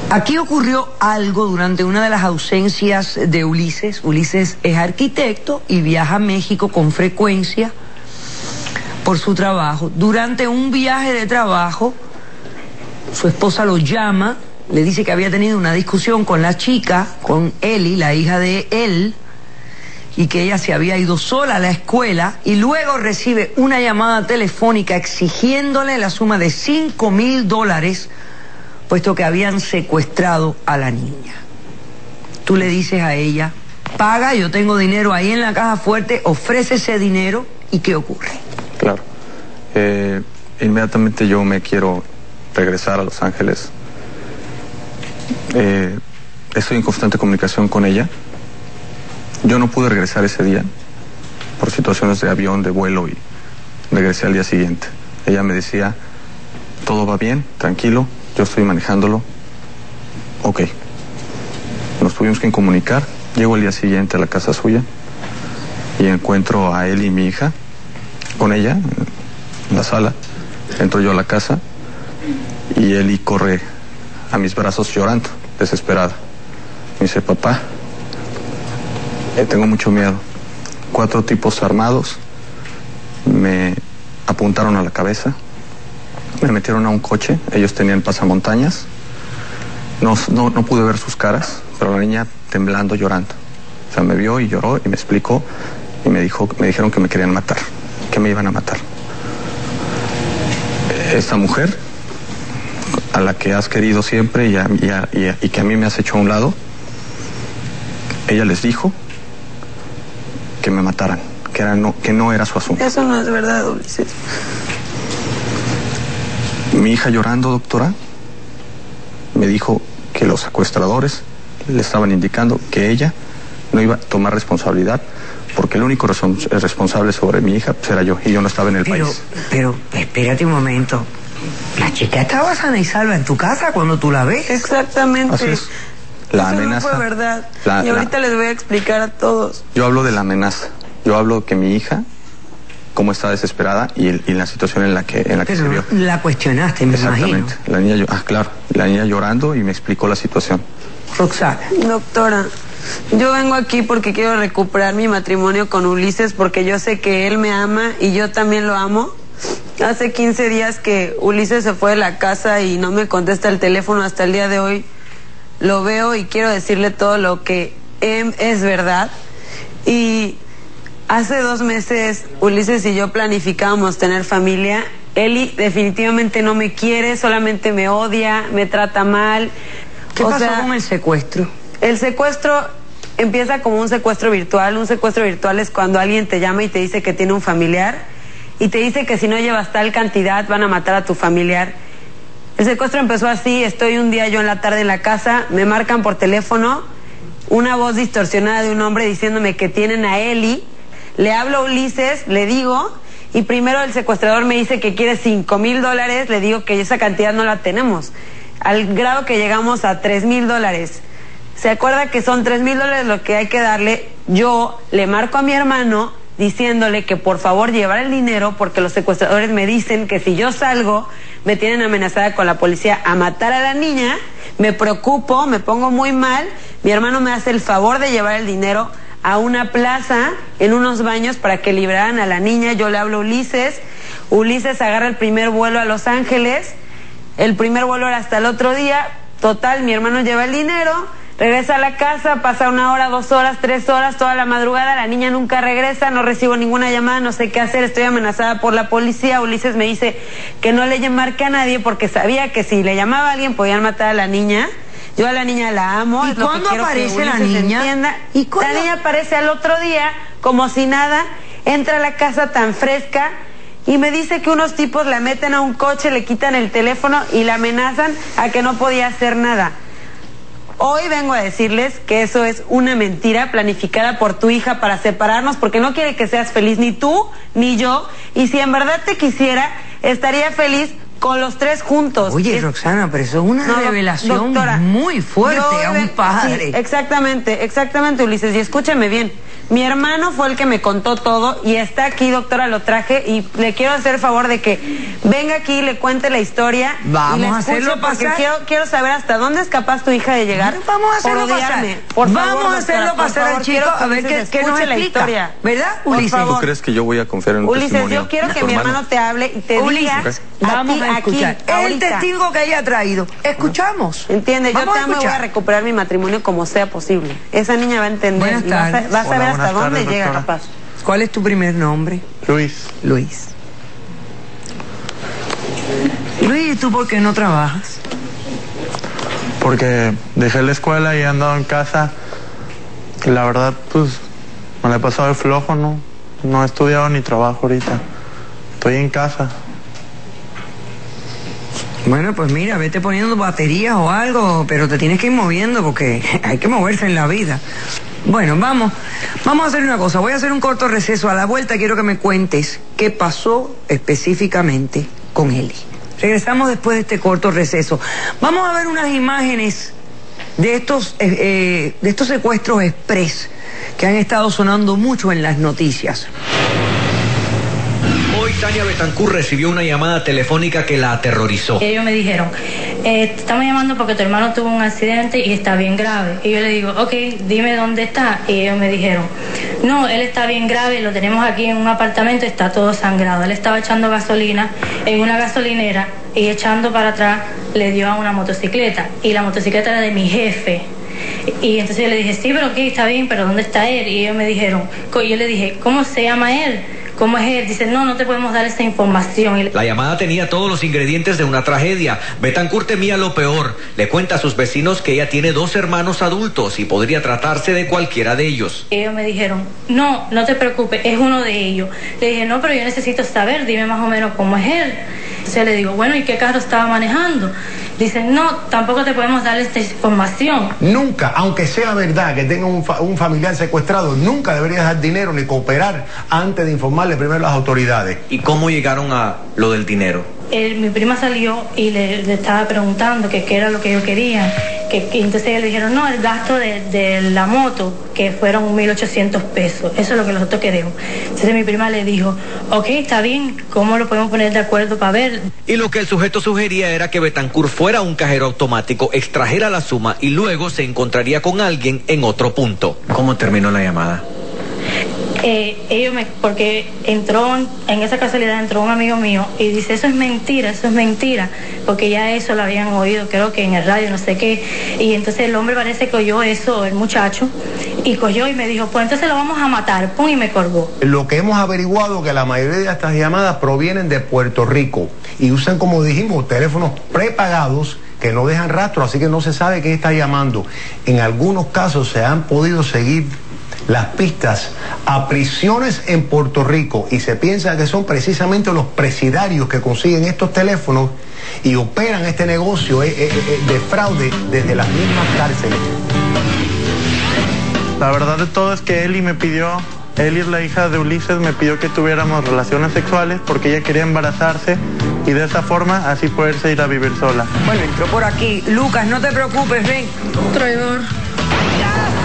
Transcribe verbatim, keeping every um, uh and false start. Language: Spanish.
Aquí ocurrió algo durante una de las ausencias de Ulises. Ulises es arquitecto y viaja a México con frecuencia por su trabajo. Durante un viaje de trabajo, su esposa lo llama, le dice que había tenido una discusión con la chica, con Eli, la hija de él, y que ella se había ido sola a la escuela, y luego recibe una llamada telefónica exigiéndole la suma de cinco mil dólares, puesto que habían secuestrado a la niña. Tú le dices a ella, paga, yo tengo dinero ahí en la caja fuerte, ofrece ese dinero, ¿y qué ocurre? Claro. Eh, inmediatamente yo me quiero regresar a Los Ángeles. Eh, estoy en constante comunicación con ella. Yo no pude regresar ese día por situaciones de avión, de vuelo, y regresé al día siguiente. Ella me decía, todo va bien, tranquilo, yo estoy manejándolo. Ok. Nos tuvimos que comunicar. Llego el día siguiente a la casa suya y encuentro a él y mi hija con ella en la sala. Entro yo a la casa y Eli corre a mis brazos llorando, desesperada. Me dice, papá, eh, tengo mucho miedo. Cuatro tipos armados me apuntaron a la cabeza, me metieron a un coche, ellos tenían pasamontañas. No, no, no pude ver sus caras, pero la niña temblando, llorando. O sea, me vio y lloró y me explicó y me dijo, me dijeron que me querían matar, que me iban a matar. Esta mujer, a la que has querido siempre y, a, y, a, y, a, y que a mí me has hecho a un lado, ella les dijo que me mataran, que, era no, que no era su asunto. Eso no es verdad, Ulises. Mi hija llorando, doctora, me dijo que los secuestradores le estaban indicando que ella no iba a tomar responsabilidad, porque el único responsable sobre mi hija pues, era yo, y yo no estaba en el pero, país. Pero, espérate un momento. La chica estaba sana y salva en tu casa cuando tú la ves. Exactamente. Así es. La Eso amenaza. No fue verdad. La, y ahorita la, les voy a explicar a todos. Yo hablo de la amenaza. Yo hablo que mi hija, cómo está desesperada y, y la situación en la que, en la que se vio. La cuestionaste, me Exactamente. imagino. La niña, ah, claro, la niña llorando y me explicó la situación. Roxana. Doctora, yo vengo aquí porque quiero recuperar mi matrimonio con Ulises, porque yo sé que él me ama y yo también lo amo. Hace quince días que Ulises se fue de la casa y no me contesta el teléfono hasta el día de hoy. Lo veo y quiero decirle todo lo que es verdad. Y hace dos meses Ulises y yo planificábamos tener familia. Eli definitivamente no me quiere, solamente me odia, me trata mal. ¿Qué o pasó sea, con el secuestro? El secuestro empieza como un secuestro virtual. Un secuestro virtual es cuando alguien te llama y te dice que tiene un familiar y te dice que si no llevas tal cantidad van a matar a tu familiar. El secuestro empezó así. Estoy un día yo en la tarde en la casa, me marcan por teléfono una voz distorsionada de un hombre diciéndome que tienen a Eli. Le hablo a Ulises, le digo, y primero el secuestrador me dice que quiere cinco mil dólares, le digo que esa cantidad no la tenemos, al grado que llegamos a tres mil dólares. Se acuerda que son tres mil dólares lo que hay que darle. Yo le marco a mi hermano diciéndole que por favor llevar el dinero, porque los secuestradores me dicen que si yo salgo me tienen amenazada con la policía a matar a la niña. Me preocupo, me pongo muy mal. Mi hermano me hace el favor de llevar el dinero a una plaza en unos baños para que liberaran a la niña. Yo le hablo a Ulises. Ulises agarra el primer vuelo a Los Ángeles. El primer vuelo era hasta el otro día. Total, mi hermano lleva el dinero, regresa a la casa, pasa una hora, dos horas, tres horas, toda la madrugada. La niña nunca regresa, no recibo ninguna llamada, no sé qué hacer, estoy amenazada por la policía. Ulises me dice que no le marque a nadie porque sabía que si le llamaba a alguien podían matar a la niña. Yo a la niña la amo. ¿Y es lo cuándo que quiero aparece que la Ulises niña? entienda. ¿Y cuándo? La niña aparece al otro día, como si nada, entra a la casa tan fresca y me dice que unos tipos la meten a un coche, le quitan el teléfono y la amenazan a que no podía hacer nada. Hoy vengo a decirles que eso es una mentira planificada por tu hija para separarnos, porque no quiere que seas feliz, ni tú ni yo, y si en verdad te quisiera, estaría feliz con los tres juntos. Oye, es... Roxana, pero eso es una no, revelación doctora, muy fuerte yo, a un padre. Sí, exactamente, exactamente, Ulises, y escúchame bien. Mi hermano fue el que me contó todo y está aquí, doctora, lo traje y le quiero hacer el favor de que venga aquí y le cuente la historia. Vamos y le a hacerlo porque pasar. Quiero, quiero saber hasta dónde es capaz tu hija de llegar. Vamos a hacerlo por odiarme. pasar. Por Vamos favor, a hacerlo doctora, pasar por al chico favor, a ver Ulises, qué, qué nos escuche la explica. historia. ¿Verdad, Por Ulises? favor. ¿Tú crees que yo voy a confiar en un Ulises, testimonio yo quiero de que tu mi hermano? hermano te hable y te Ulises, diga vamos a, ti, a escuchar. aquí, el ahorita. testigo que ella ha traído. Escuchamos. ¿Entiendes? Yo Vamos a también me voy a escuchar. recuperar mi matrimonio como sea posible. Esa niña va a entender. Buenas y vas a, tardes. vas a Hola, ver hasta buenas dónde tardes, llega doctora. capaz. ¿Cuál es tu primer nombre? Luis, Luis. Luis, ¿y tú por qué no trabajas? porque dejé la escuela y he andado en casa. Y la verdad, pues, me la he pasado de flojo, ¿no? No he estudiado ni trabajo ahorita. Estoy en casa. Bueno, pues mira, vete poniendo baterías o algo, pero te tienes que ir moviendo porque hay que moverse en la vida. Bueno, vamos, vamos a hacer una cosa. Voy a hacer un corto receso. A la vuelta quiero que me cuentes qué pasó específicamente con Eli. Regresamos después de este corto receso. Vamos a ver unas imágenes de estos, eh, eh, de estos secuestros express que han estado sonando mucho en las noticias. Hoy Tania Betancur recibió una llamada telefónica que la aterrorizó. Ellos me dijeron, eh, te estamos llamando porque tu hermano tuvo un accidente y está bien grave. Y yo le digo, ok, dime dónde está. Y ellos me dijeron, no, él está bien grave, lo tenemos aquí en un apartamento, está todo sangrado. Él estaba echando gasolina en una gasolinera y echando para atrás le dio a una motocicleta. Y la motocicleta era de mi jefe. Y entonces yo le dije, sí, pero ok, está bien, pero ¿dónde está él? Y ellos me dijeron, yo le dije, ¿cómo se llama él? ¿Cómo es él? Dice, no, no te podemos dar esa información. La llamada tenía todos los ingredientes de una tragedia. Betancur temía lo peor. Le cuenta a sus vecinos que ella tiene dos hermanos adultos y podría tratarse de cualquiera de ellos. Ellos me dijeron, no, no te preocupes, es uno de ellos. Le dije, no, pero yo necesito saber, dime más o menos cómo es él. Entonces le digo, bueno, ¿y qué carro estaba manejando? Dicen, no, tampoco te podemos dar esta información. Nunca, aunque sea verdad que tenga un, fa un familiar secuestrado, nunca deberías dar dinero ni cooperar antes de informarle primero a las autoridades. ¿Y cómo llegaron a lo del dinero? Él, mi prima salió y le, le estaba preguntando que qué era lo que yo quería. Que, que entonces ellos le dijeron, no, el gasto de, de la moto, que fueron mil ochocientos pesos. Eso es lo que nosotros queremos. Entonces mi prima le dijo, ok, está bien, ¿cómo lo podemos poner de acuerdo para ver? Y lo que el sujeto sugería era que Betancur fuera a un cajero automático, extrajera la suma y luego se encontraría con alguien en otro punto. ¿Cómo terminó la llamada? Eh, ellos me, porque entró en, en esa casualidad entró un amigo mío y dice, eso es mentira, eso es mentira, porque ya eso lo habían oído, creo que en el radio, no sé qué, y entonces el hombre parece que oyó eso, el muchacho, y cogió y me dijo, pues entonces lo vamos a matar, pum, y me colgó. Lo que hemos averiguado que la mayoría de estas llamadas provienen de Puerto Rico y usan, como dijimos, teléfonos prepagados que no dejan rastro, así que no se sabe quién está llamando. En algunos casos se han podido seguir las pistas a prisiones en Puerto Rico y se piensa que son precisamente los presidiarios que consiguen estos teléfonos y operan este negocio eh, eh, eh, de fraude desde las mismas cárceles. La verdad de todo es que Eli me pidió, Eli es la hija de Ulises, me pidió que tuviéramos relaciones sexuales porque ella quería embarazarse y de esa forma así poderse ir a vivir sola. Bueno, entró por aquí. Lucas, no te preocupes, ven. Traidor. ¡Ya!